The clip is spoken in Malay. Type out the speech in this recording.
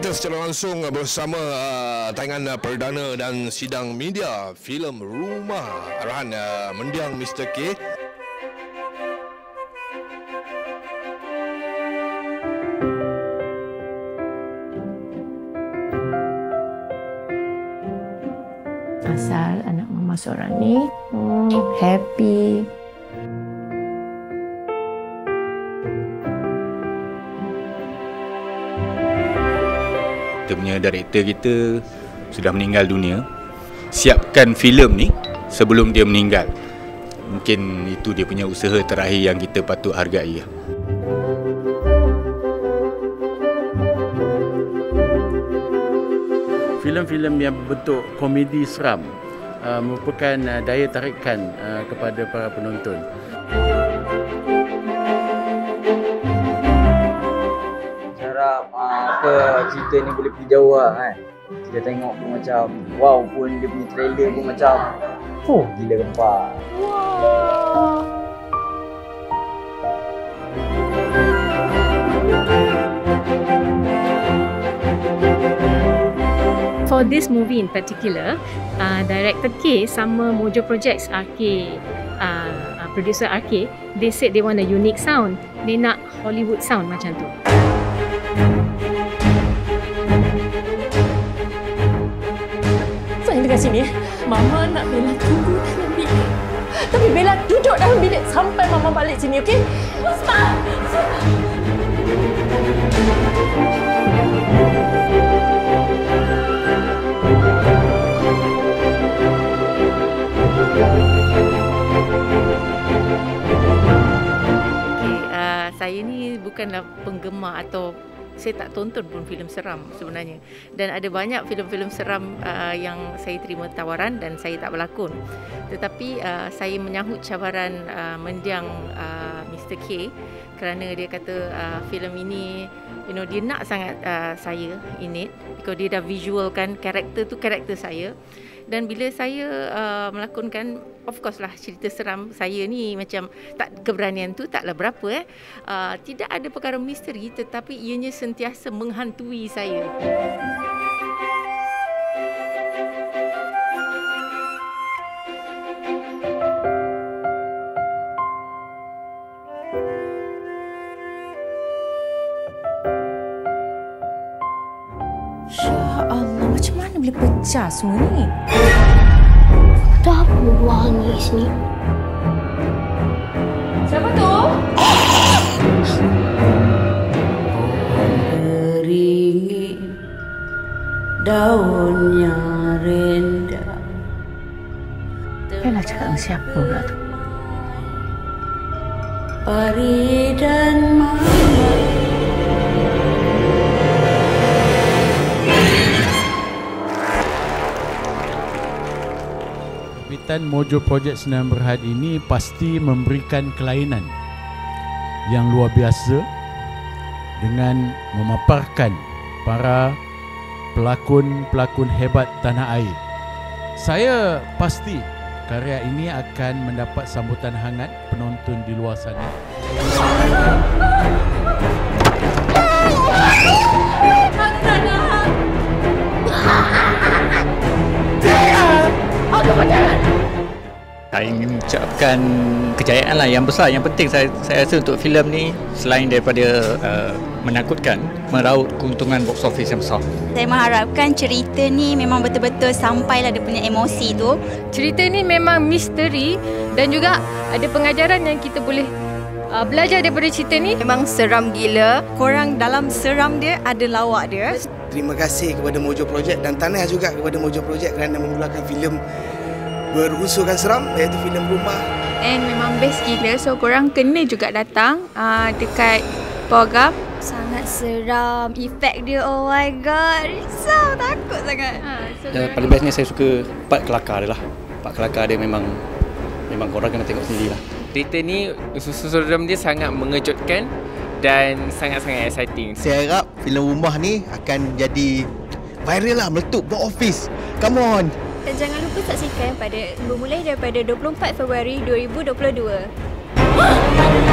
kita secara langsung bersama tayangan perdana dan sidang media filem Rumah arahan mendiang Mr. K. Asal anak mama seorang ni happy. Kita punya director kita sudah meninggal dunia. Siapkan filem ni sebelum dia meninggal. Mungkin itu dia punya usaha terakhir yang kita patut hargai. Filem-filem yang berbentuk komedi seram merupakan daya tarikan kepada para penonton. Harap cerita ni boleh pergi jauh lah kan. Kita tengok pun macam wow pun dia punya trailer pun macam gila gempak. For this movie in particular, Director K sama Mojo Projects RK, producer RK, they said they want a unique sound. They nak Hollywood sound macam tu. Saya dekat sini, Mama nak Bella tunggu dalam bilik. Tapi Bella duduk dalam bilik sampai Mama balik sini, okey? Ustaz! Saya ni bukanlah penggemar atau saya tak tonton pun filem seram sebenarnya. Dan ada banyak filem-filem seram yang saya terima tawaran dan saya tak berlakon. Tetapi saya menyahut cabaran mendiang Mr. K kerana dia kata filem ini dia nak sangat saya in it because dia dah visualkan karakter tu karakter saya. Dan bila saya melakonkan, of course lah cerita seram saya ni macam tak keberanian tu taklah berapa tidak ada perkara misteri tetapi ianya sentiasa menghantui saya. Ya Allah, macam mana boleh pecah semua ni? Dah apa wangi sini? Siapa tu? Beringin daunnya rendah. Bella cakap dengan siapa pula tu? Pari dan mama. Terbitan Mojo Project Senayan Berhad ini pasti memberikan kelainan yang luar biasa dengan memaparkan para pelakon-pelakon hebat tanah air. Saya pasti karya ini akan mendapat sambutan hangat penonton di luar sana. Saya ingin mengucapkan kejayaan lah yang besar, yang penting saya rasa untuk filem ni selain daripada menakutkan, meraup keuntungan box office yang besar. Saya mengharapkan cerita ni memang betul-betul sampailah dia punya emosi tu. Cerita ni memang misteri dan juga ada pengajaran yang kita boleh belajar daripada cerita ni. Memang seram gila. Korang dalam seram dia ada lawak dia. Terima kasih kepada Mojo Project dan tahniah juga kepada Mojo Project kerana memulakan filem berunsurkan seram iaitu filem Rumah. And memang best gila, so korang kena juga datang dekat program. Sangat seram, efek dia oh my god, risau, takut sangat. Paling bestnya saya suka part kelakar dia lah. Part kelakar dia memang korang kena tengok sendirilah. Cerita ni unsur seram dia sangat mengejutkan dan sangat-sangat exciting. Saya harap filem Rumah ni akan jadi viral lah, meletup box office. Come on. Dan jangan lupa saksikan pada bermulai daripada 24 Februari 2022.